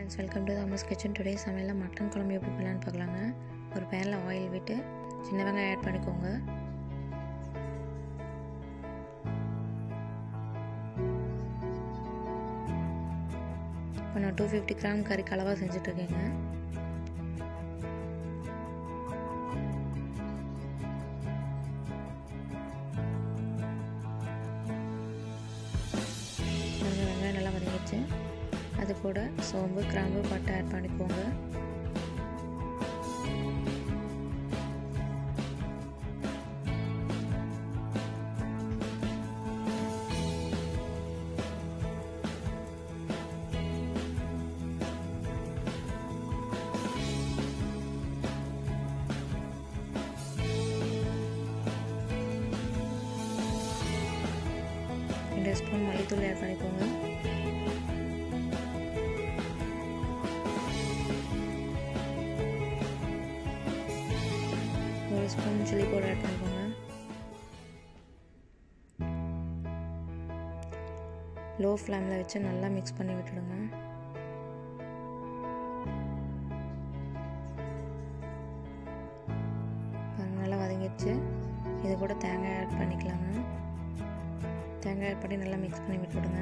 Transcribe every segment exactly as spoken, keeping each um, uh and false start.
Friends, welcome to Amma's kitchen. Today சமையலில் mutton குழம்பு எப்படி பண்ணலான்னு பார்க்கலாங்க. ஒரு பேனில் ஆயில் விட்டு சின்ன வெங்காயம் ஆட் பண்ணிக்கோங்க. இப்போ நான் டூ ஃபிஃப்டி கிராம் கறி கலவாக செஞ்சிட்ருக்கேங்க. வெங்காயம் நல்லா வதங்கிடுச்சு. அது கூட சோம்பு, கிராம்பு, பட்டை ஆட் பண்ணிக்கோங்க. ரெண்டு ஸ்பூன் மல்லித்தூள் ஆட் பண்ணிக்கோங்க. ஒரு ஸ்பூன் சில்லி பவுடர் ஆட் பண்ணிக்கோங்க. லோ ஃப்ளேமில் வச்சு நல்லா மிக்ஸ் பண்ணி விட்டுடுங்க. நல்லா வதங்கிடுச்சு. இது கூட தேங்காய் ஆட் பண்ணிக்கலாங்க. தேங்காய் ஆட் பண்ணி நல்லா மிக்ஸ் பண்ணி விட்டுடுங்க.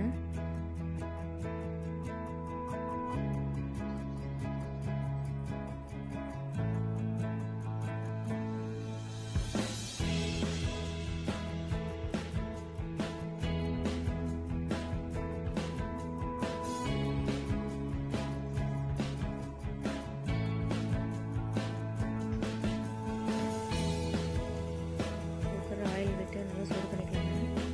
ஆயில் விட்டு நல்லா சூடு பண்ணிக்கலாங்க.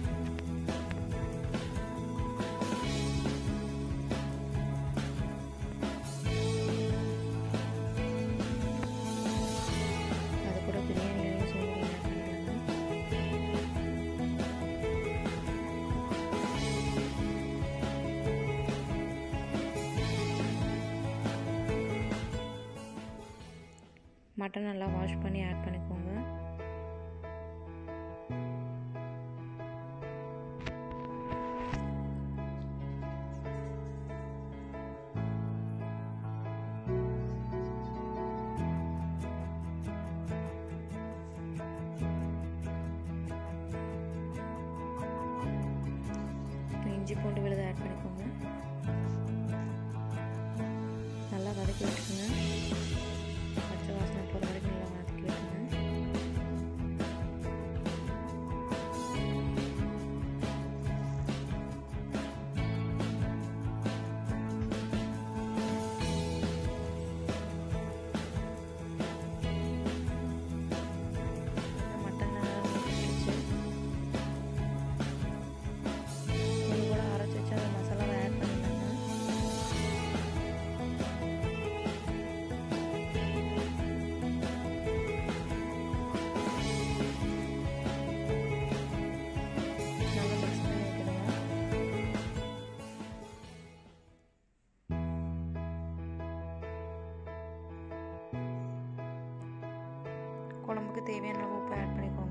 அது கூட பிரியாணிலையும் சோம்பு ஆட் பண்ணிக்கலாங்க. மட்டன் நல்லா வாஷ் பண்ணி ஆட் பண்ணிக்கோங்க. இஞ்சி பூண்டு விழுது ஆட் பண்ணிக்கோங்க. நல்லா வதக்கி விட்டுருங்க. பச்சை வாசனை போகிற வரைக்கும் நல்லா வதக்கி விட்டுருங்க. மட்டன் நல்லா வதக்கிடுச்சு. குழம்புக்கு தேவையான அளவு உப்பு ஆட் பண்ணிக்கோங்க.